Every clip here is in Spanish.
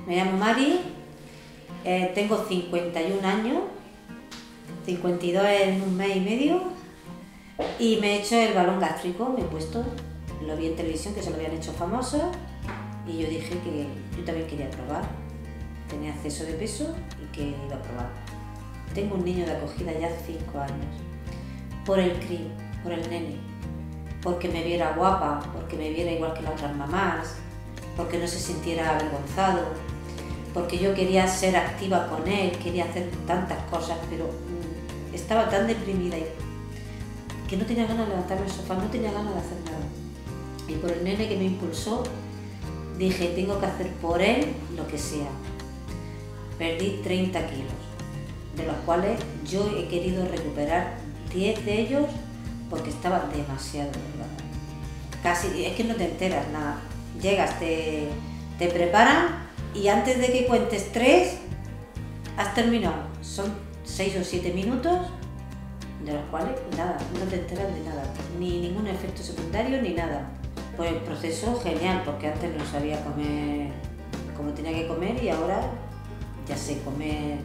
Me llamo Mari, tengo 51 años, 52 en un mes y medio, y me he hecho el balón gástrico, me he puesto, lo vi en televisión que se lo habían hecho famoso, y yo dije que yo también quería probar. Tenía exceso de peso y que iba a probar. Tengo un niño de acogida ya hace 5 años, por el crío, por el nene, porque me viera guapa, porque me viera igual que las otras mamás, porque no se sintiera avergonzado, porque yo quería ser activa con él, quería hacer tantas cosas, pero estaba tan deprimida que no tenía ganas de levantarme del sofá, no tenía ganas de hacer nada. Y por el nene que me impulsó, dije, tengo que hacer por él lo que sea. Perdí 30 kilos, de los cuales yo he querido recuperar 10 de ellos porque estaba demasiado delgada. Casi, es que no te enteras nada. Llegas, te preparan y antes de que cuentes 3, has terminado. Son 6 o 7 minutos, de los cuales nada, no te enteras de nada, ni ningún efecto secundario ni nada. Pues el proceso genial, porque antes no sabía comer como tenía que comer y ahora ya sé comer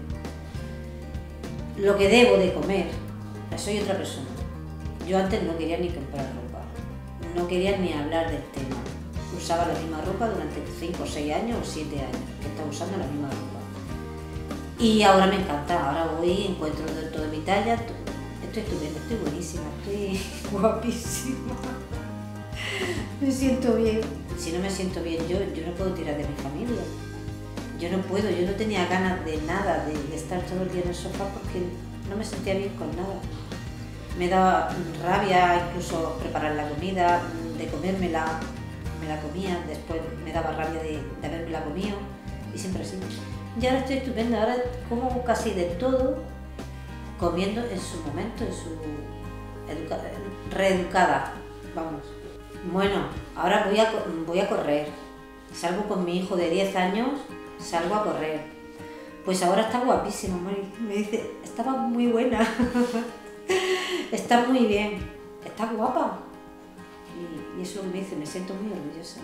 lo que debo de comer. Soy otra persona. Yo antes no quería ni comprar ropa, no quería ni hablar del tema. Usaba la misma ropa durante 5 o 6 años o 7 años, que estaba usando la misma ropa. Y ahora me encanta, ahora voy, encuentro todo de mi talla, estoy estupenda, estoy buenísima, estoy guapísima. Me siento bien. Si no me siento bien yo no puedo tirar de mi familia. Yo no puedo, yo no tenía ganas de nada, de estar todo el día en el sofá porque no me sentía bien con nada. Me daba rabia incluso preparar la comida, de comérmela, me la comía, después me daba rabia de habérmela comido y siempre así. Y ahora estoy estupenda, ahora como casi de todo, comiendo en su momento, en su reeducada, vamos. Bueno, ahora voy a correr, salgo con mi hijo de 10 años, salgo a correr. Pues ahora está guapísima, Mari. Me dice, estaba muy buena, está muy bien, está guapa. Y eso me dice, me siento muy orgullosa.